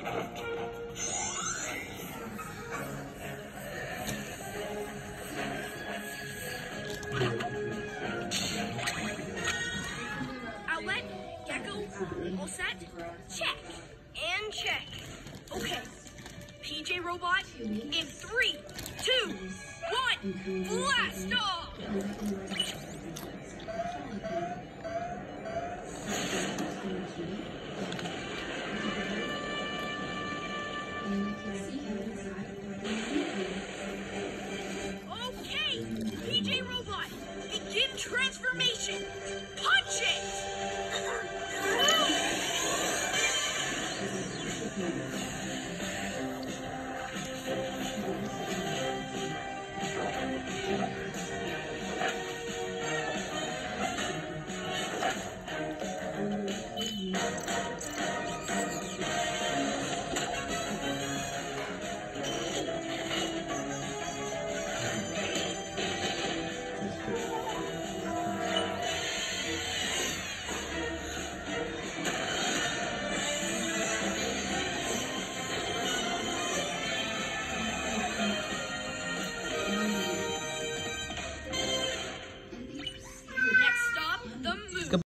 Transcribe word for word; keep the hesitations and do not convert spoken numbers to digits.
Outlet, Gecko, all set? Check and check. Okay, P J Robot in three, two, one, blast off!